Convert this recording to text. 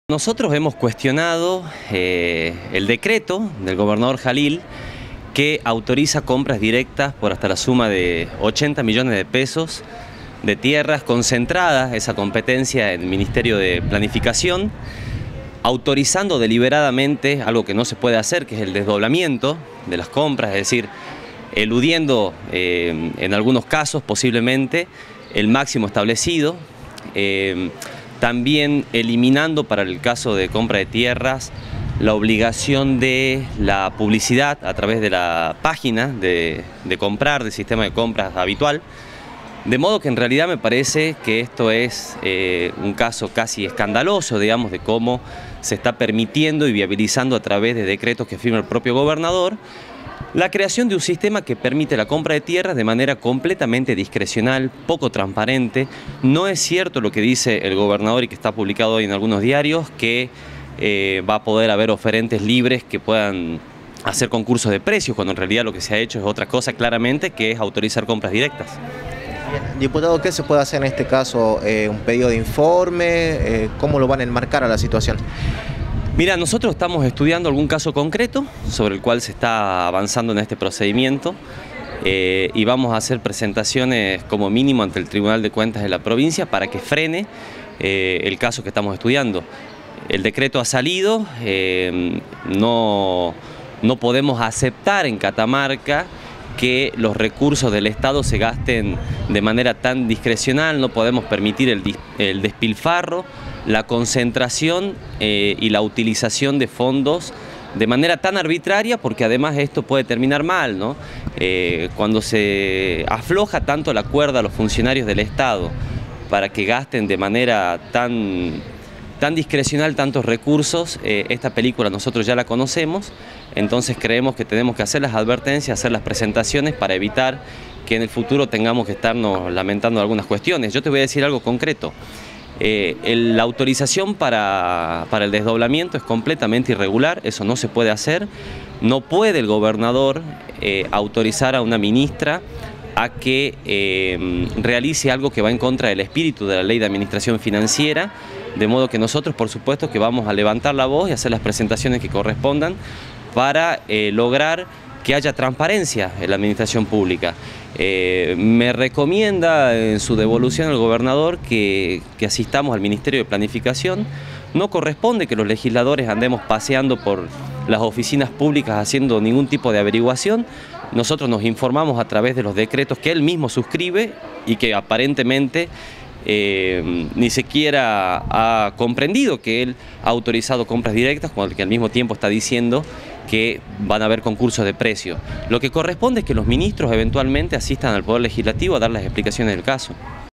Nosotros hemos cuestionado el decreto del gobernador Jalil que autoriza compras directas por hasta la suma de 80 millones de pesos de tierras concentradas, esa competencia en el Ministerio de Planificación, autorizando deliberadamente algo que no se puede hacer, que es el desdoblamiento de las compras, es decir, eludiendo en algunos casos posiblemente el máximo establecido, también eliminando para el caso de compra de tierras la obligación de la publicidad a través de la página de comprar, del sistema de compras habitual, de modo que en realidad me parece que esto es un caso casi escandaloso, digamos, de cómo se está permitiendo y viabilizando a través de decretos que firma el propio gobernador la creación de un sistema que permite la compra de tierras de manera completamente discrecional, poco transparente. No es cierto lo que dice el gobernador y que está publicado hoy en algunos diarios, que va a poder haber oferentes libres que puedan hacer concursos de precios, cuando en realidad lo que se ha hecho es otra cosa claramente, que es autorizar compras directas. Diputado, ¿qué se puede hacer en este caso? ¿Un pedido de informe? ¿Cómo lo van a enmarcar a la situación? Mira, nosotros estamos estudiando algún caso concreto sobre el cual se está avanzando en este procedimiento y vamos a hacer presentaciones como mínimo ante el Tribunal de Cuentas de la provincia para que frene el caso que estamos estudiando. El decreto ha salido, no podemos aceptar en Catamarca que los recursos del Estado se gasten de manera tan discrecional, no podemos permitir el despilfarro, la concentración y la utilización de fondos de manera tan arbitraria, porque además esto puede terminar mal, ¿no? Cuando se afloja tanto la cuerda a los funcionarios del Estado para que gasten de manera tan discrecional tantos recursos, esta película nosotros ya la conocemos, entonces creemos que tenemos que hacer las advertencias, hacer las presentaciones para evitar que en el futuro tengamos que estarnos lamentando algunas cuestiones. Yo te voy a decir algo concreto. La autorización para el desdoblamiento es completamente irregular, eso no se puede hacer. No puede el gobernador autorizar a una ministra a que realice algo que va en contra del espíritu de la Ley de Administración Financiera, de modo que nosotros, por supuesto, que vamos a levantar la voz y hacer las presentaciones que correspondan para lograr que haya transparencia en la administración pública. Me recomienda en su devolución al gobernador que asistamos al Ministerio de Planificación. No corresponde que los legisladores andemos paseando por las oficinas públicas haciendo ningún tipo de averiguación. Nosotros nos informamos a través de los decretos que él mismo suscribe y que aparentemente ni siquiera ha comprendido que él ha autorizado compras directas, cuando al mismo tiempo está diciendo que van a haber concursos de precio. Lo que corresponde es que los ministros eventualmente asistan al Poder Legislativo a dar las explicaciones del caso.